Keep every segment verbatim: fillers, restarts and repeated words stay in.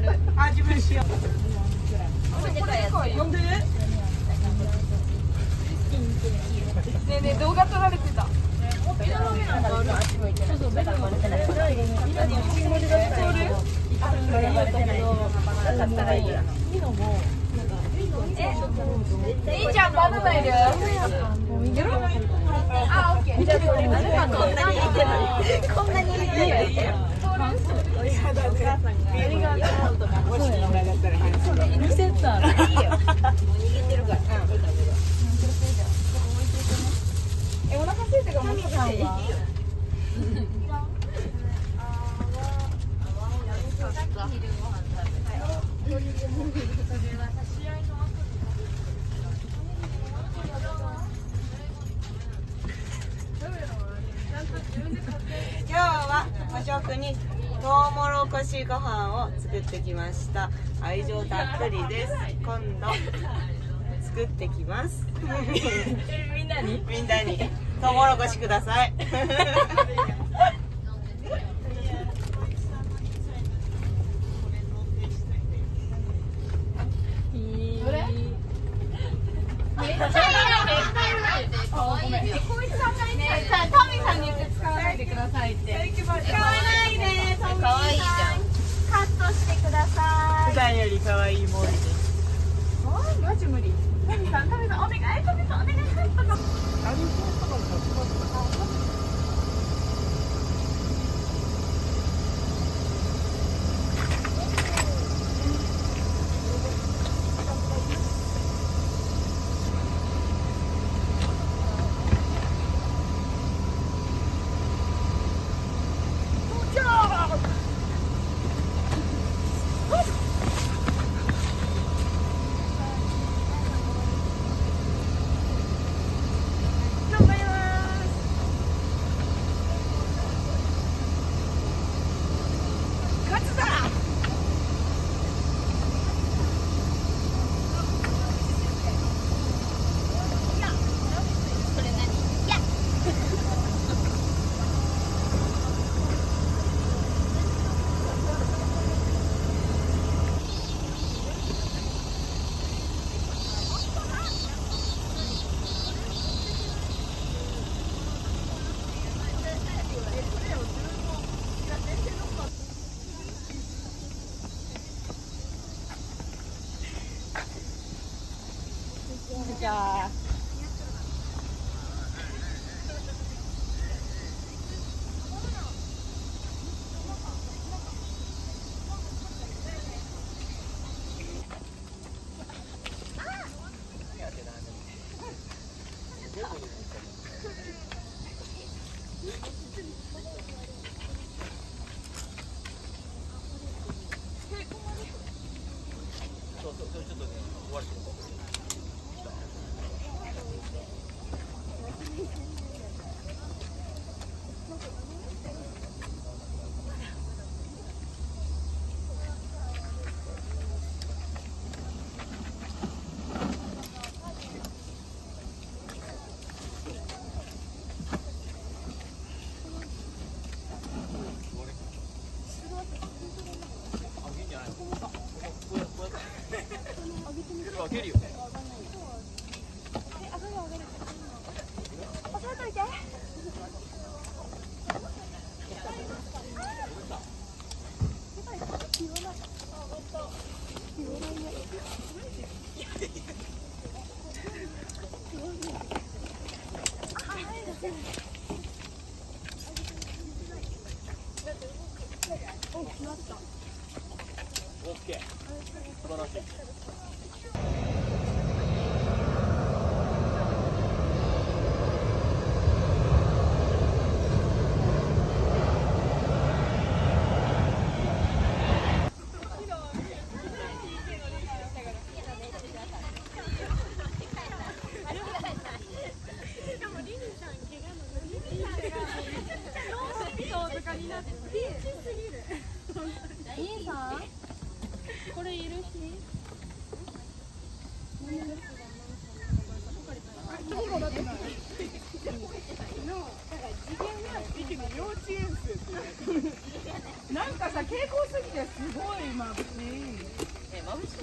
あ、自分しよう。呼んでる？ねえねえ、動画撮られてた。そうそう、ベルの。いいじゃん、バナナいる。あ、オッケー。じゃあ、こんなに入れてる。こんなに入れてる。いいよ、いいよ。ありがとう。もしみんなだったら、にセットある。いいよ。もう握ってるから。え、お腹空いてからもう食べていいよ。今日は和食にトウモロコシご飯を作ってきました。愛情たっぷりです。今度作ってきます。みんなにみんなにトウモロコシください。くださいって。使わないで、トミーさん。カットしてください。普段より可愛いモールです。おい、マジ無理。トミーさん、トミーさん、お願い、トミーさん、お願い、カットが。じゃあ。そうそう、ちょっとね、終わり。あげるよ。え、上がる上がる。押さえといて。オッケー。素晴らしい。兄さん、これいるし。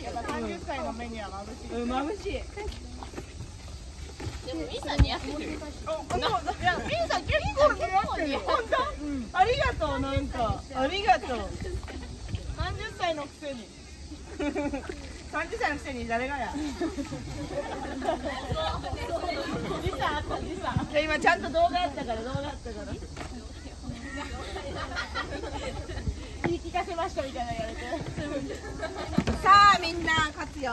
ぱさんじゅっさいの目には眩しい。 うん、眩しい。 でもミンさん似合ってるよ。 いや、ミンさん結構似合ってるよ。本当？ありがとう、なんか。ありがとう。さんじゅっさいのくせに。さんじゅっさいのくせに誰がや。時差あった、時差。で、今ちゃんと動画あったから、動画あったから。言い聞かせましたみたいなのやれて。さあ、みんな勝つよ。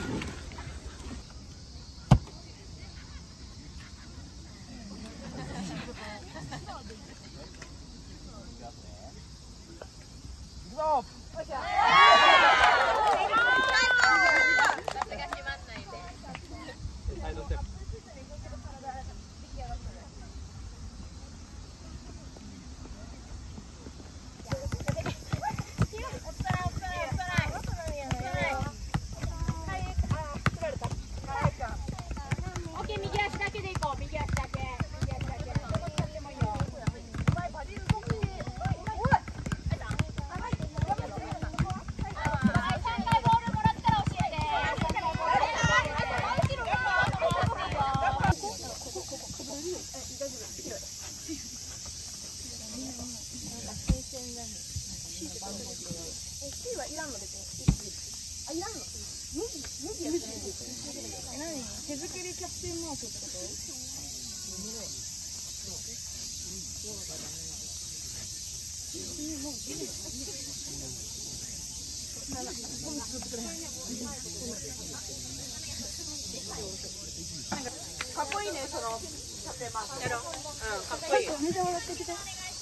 手作りキャプテンマークってこと？かっこいいね、そのキャプテンマーク。やろう。うん、かっこいい。めっちゃ笑ってきて。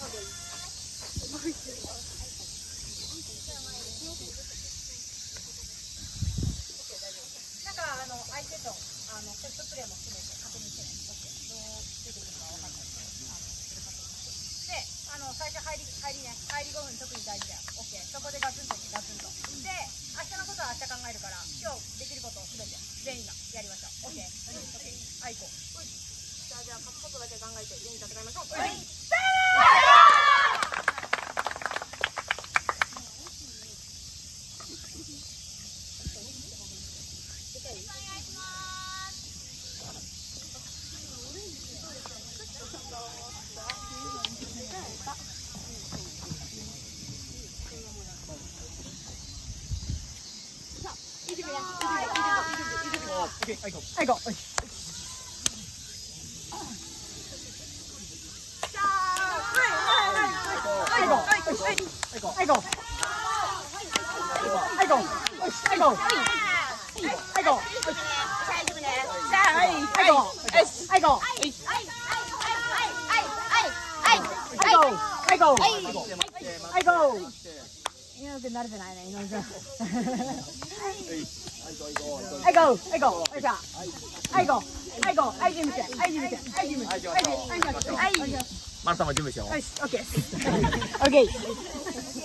なんかあの相手とあのセットプレーも含めて確認してね。どう出てくるかわかんない。で、あの最初入り入りね、入りごふん特に大事だよ。オッケー。そこでガツンとガツンと。で、明日のことは明日考えるから、今日できることをすべて全員がやりましょう。オッケー。オッケー。はい、こう。じゃあじゃあ勝つことだけ考えて全員戦いましょう。はい。I go. I go. I go. I go. I go. I go. I go. I go. I go. 大丈夫ね。さあ、はい。I go. I go. I go. I go. 井上君慣れてないね、井上君。I go, I go, I go, I go, I go, Iジムちゃん、Iジムちゃん、Iジム、Iジム、Iジム、マルさんも準備しよう。よし、オッケー、オッケー。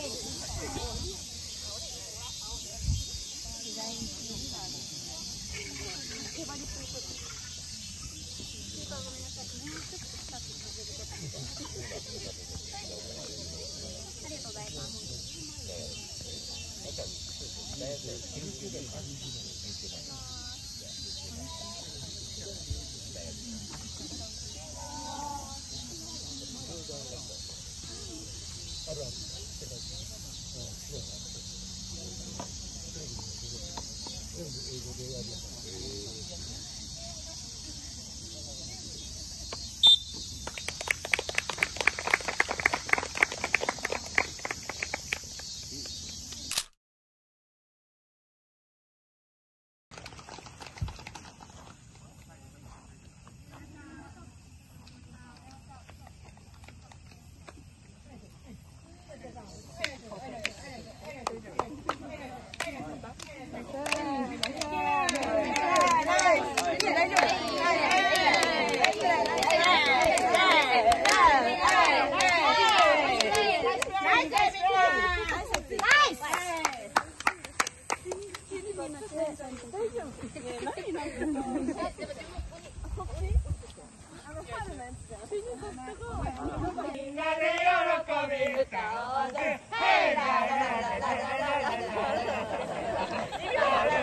みんなで喜び歌おうぜ。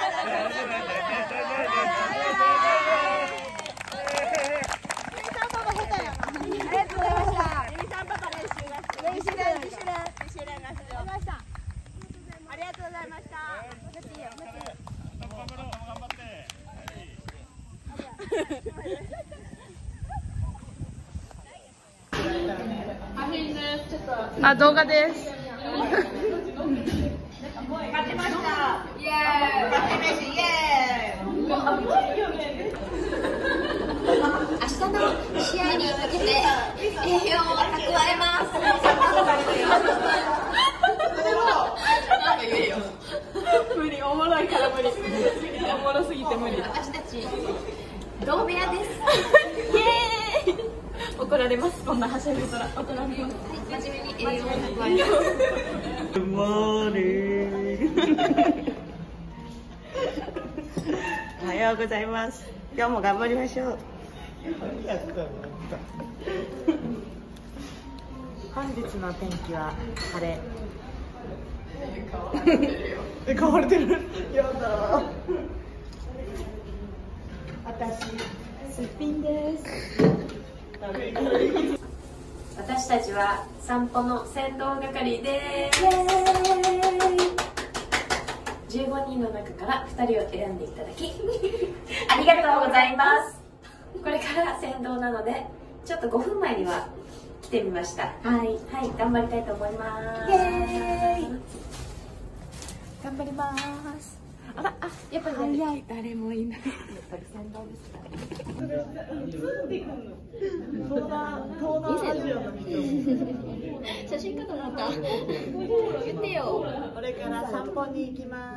あ、動画です。 勝ちました。イエーイ。勝ち飯イエーイ。明日の試合に向けて栄養を蓄えます。なんか言えよ。 無理、おもろいから無理。おもろすぎて無理。 私たち同部屋です。 イエーイ。怒られます。こんなはしゃぎから怒られます。 真面目に栄養を蓄えます。 Good morning おはようございます。今日も頑張りましょう。本日の天気は晴れ。え、変われてる。やだ。私すっぴんです。 私たちは散歩の先導係です。じゅうごにんの中からふたりを選んでいただきありがとうございます。これから先導なのでちょっとごふんまえには来てみました。はい、はい、頑張りたいと思います。イエーイ。頑張ります。あら、あ、やっぱり早い。誰もいない。やっぱり先導ですか。写真家と思った。言ってよ。 これから散歩に行きます。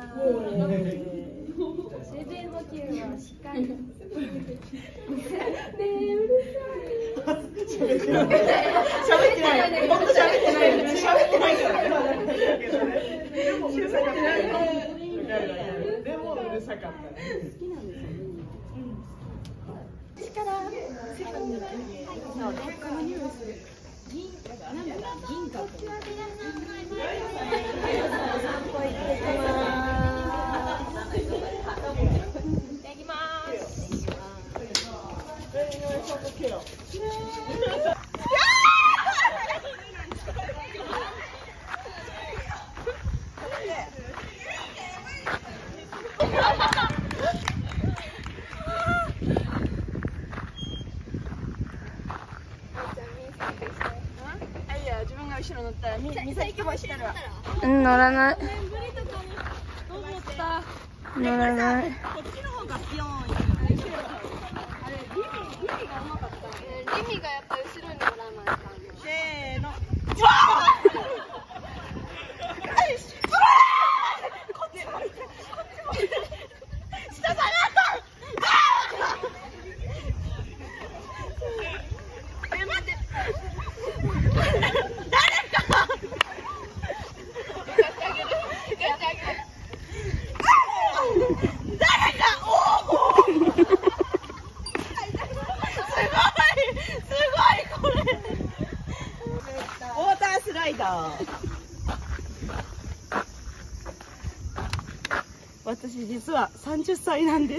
水分補給はしっかり。ねえ、うるさい。喋ってない。喋ってない。本当喋ってない。喋ってないから。でもうるさかった。でもうるさかった。好きなんですよ。力。そう、このニュース。銀、なんだろう、銀貨。散歩行ってきます。うん、乗らない。乗らない。こっちの方がピヨーン。リミがやっぱ後ろに乗らない感じ。せーの。私実はさんじゅっさいなんです。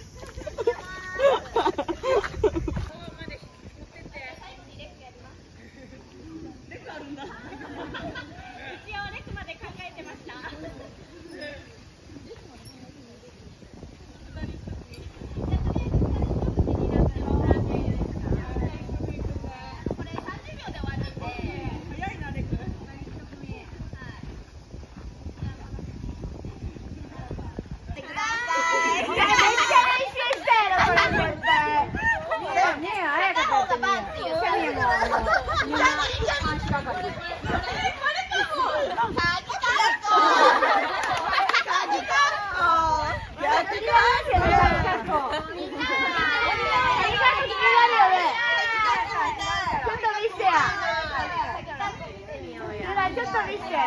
ちょっと見せて。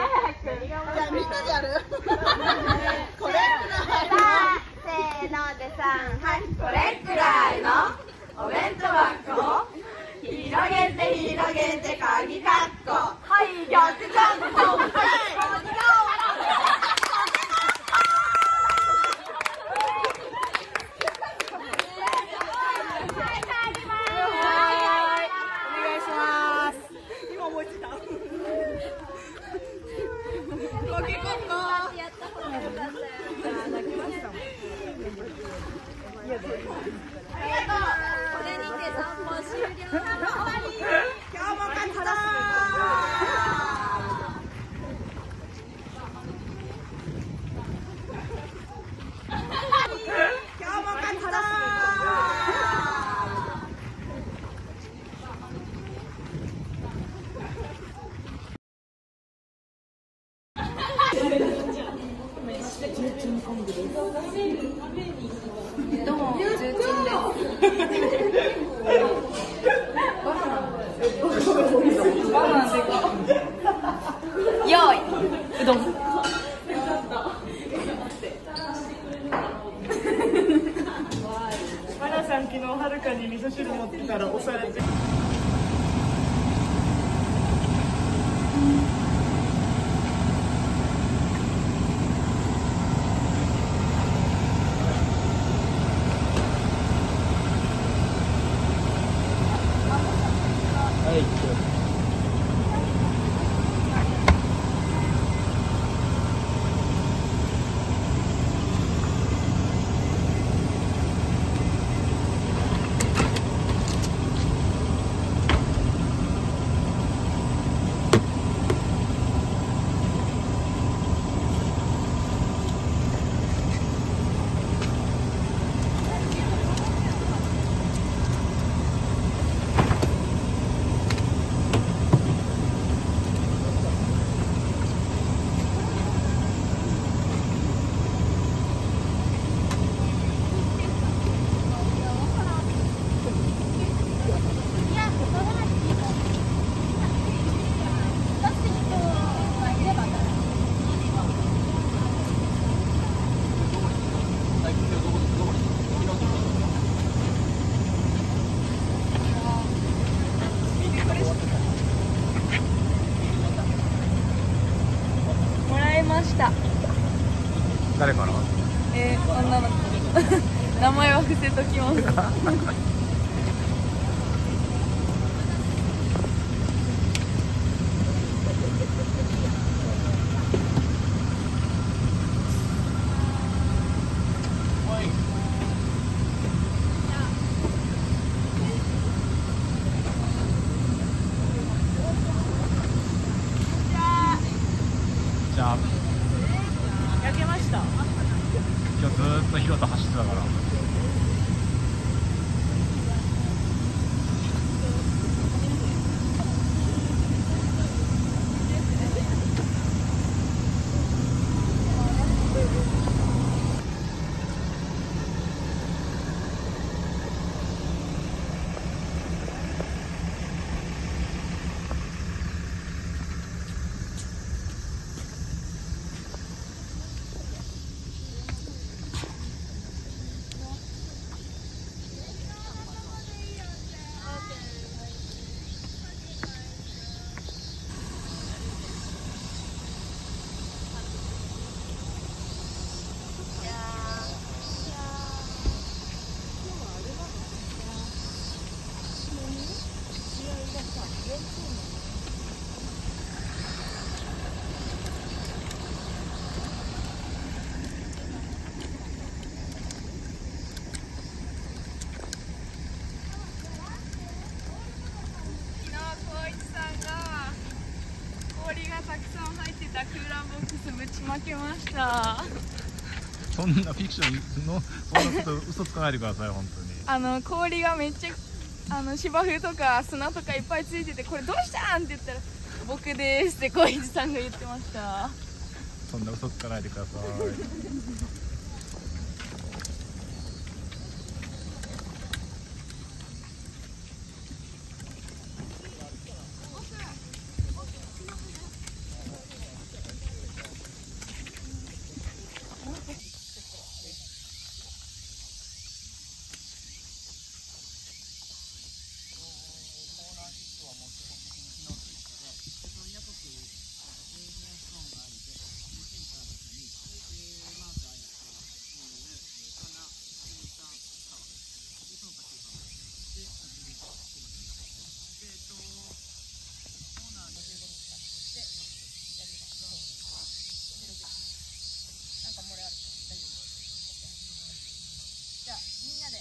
じゃあみんなでやる。これ。せーのでさんはいこれくらいのお弁当箱を広げて広げて鍵かっこはい逆かっこはいどうも、重鎮です。用意、うどん。 マナさん昨日はるかに味噌汁持ってたら押されて。 誰から？ えー、女の子名前は伏せときますじゃあ焼けました。 今日ずーっとヒロと走ってたから。 氷がたくさん入ってたクーラーボックスぶちまけました。 そんなフィクションのそんなこと嘘つかないでください本当に。 あの氷がめっちゃあの芝生とか砂とかいっぱいついてて、これどうしたんって言ったら僕ですって小一さんが言ってました。 そんな嘘つかないでください。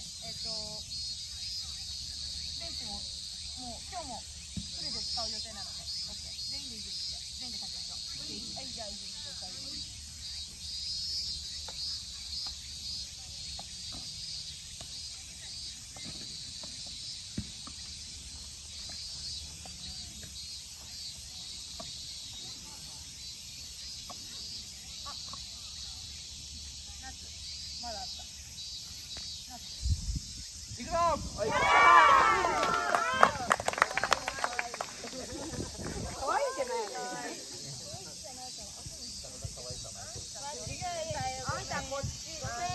えっとベンチももう今日もフルで使う予定なので、オッケー。全員でいいですって全員で書きましょう。はい、じゃあいいです。大丈夫です。まだあった。 いくぞ。はい。 可愛いじゃないの。あんたこっち。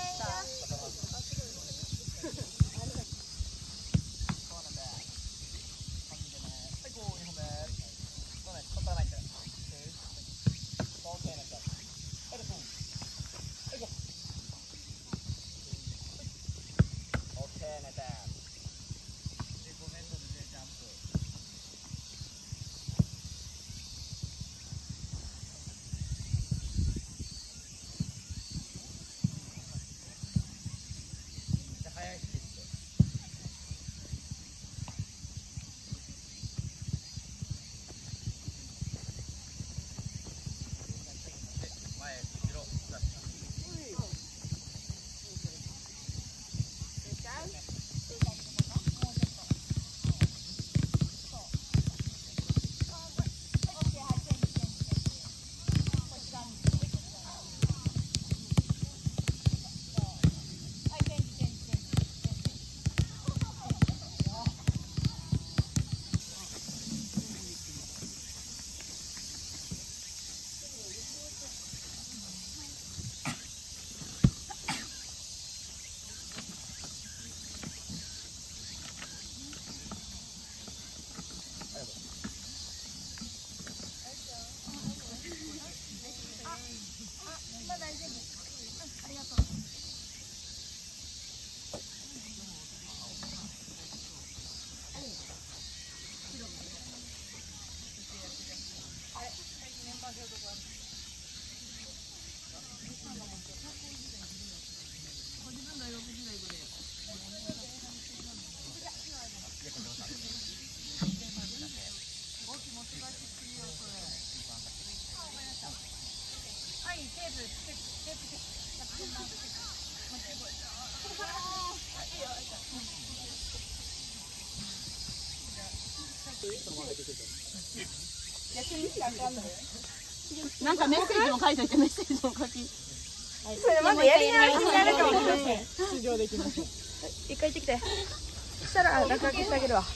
なんかメッセージも書いといて、メッセージも書き。 それまだやりながらやるかもしれない。 出場できましょう。 一回行ってきて。そしたら落書きしてあげるわ。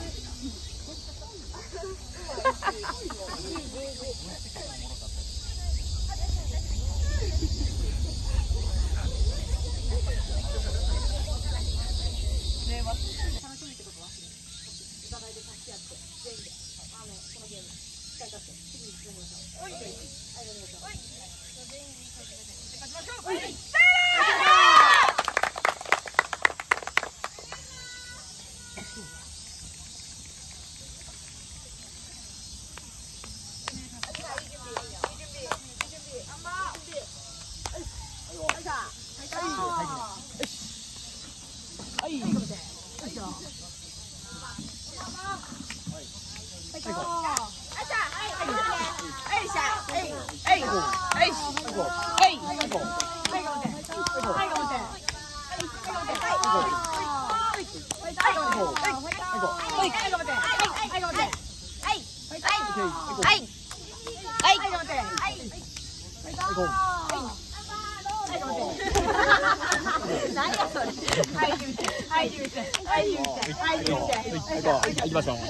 行きましょう。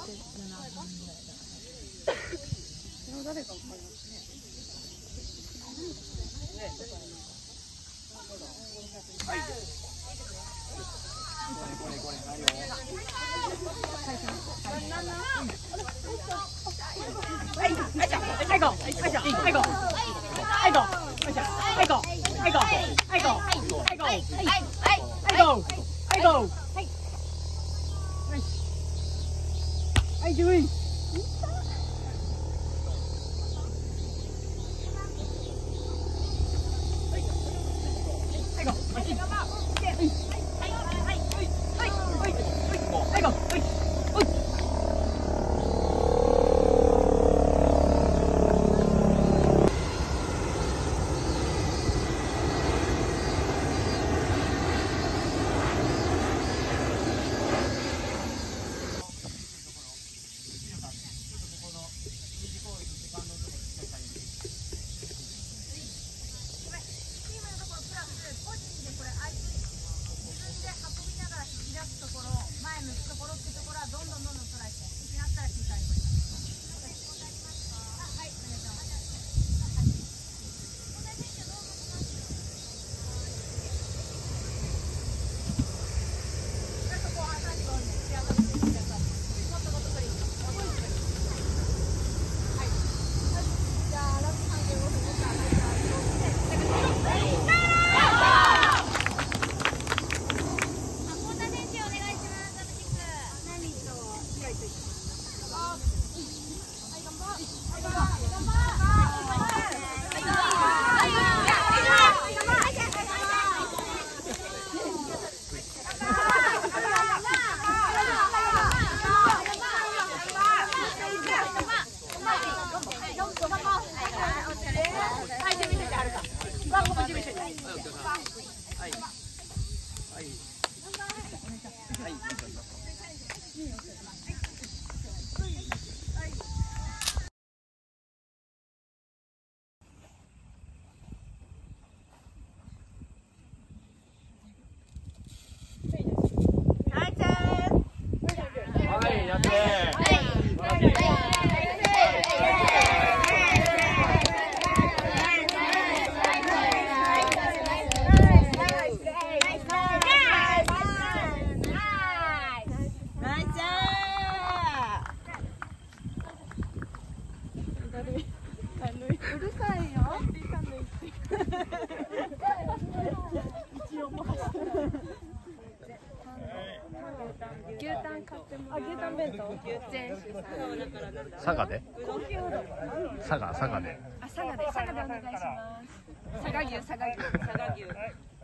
佐賀で佐賀佐賀であ、佐賀で佐賀でお願いします佐賀牛佐賀牛佐賀牛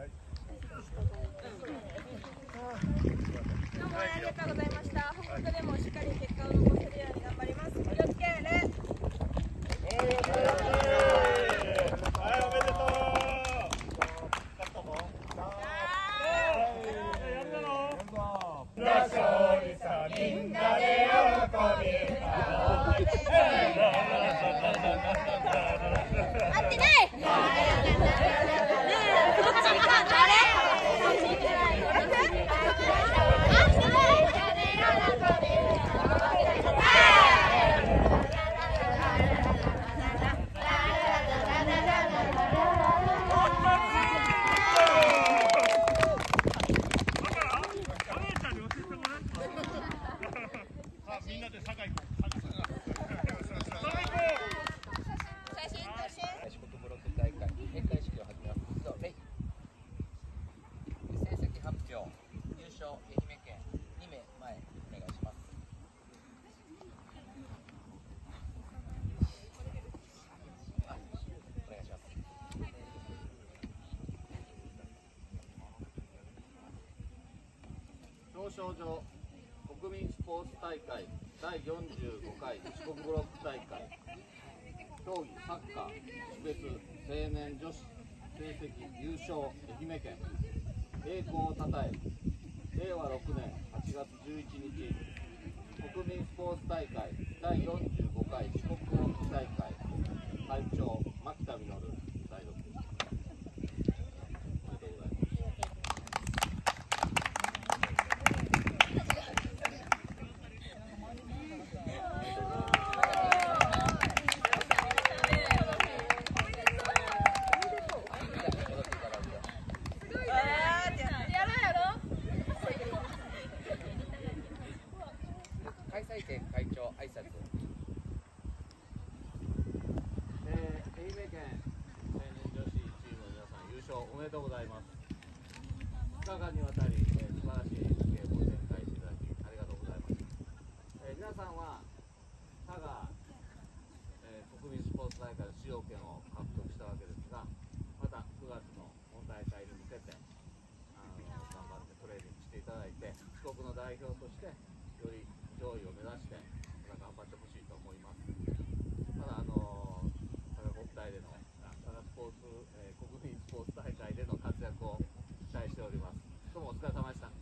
どうもありがとうございました。本国でもしっかり結果を残せるように頑張ります。気をつけ礼。 はい、おめでとう。勝利さみんなで喜び合ってない表彰状国民スポーツ大会だいよんじゅうごかい四国ブロック大会競技サッカー種別青年女子成績優勝愛媛県栄光をたたえれいわろくねんはちがつじゅういちにち国民スポーツ大会だいよんじゅうごかい四国ブロック大会会長牧田実代読です。おめでとうございます。 条件を獲得したわけですが、またくがつの本大会に向けてあの頑張ってトレーニングしていただいて、四国の代表としてより上位を目指してまた頑張ってほしいと思います。まだあの佐賀国体での佐賀スポーツ、えー、国民スポーツ大会での活躍を期待しております。どうもお疲れ様でした。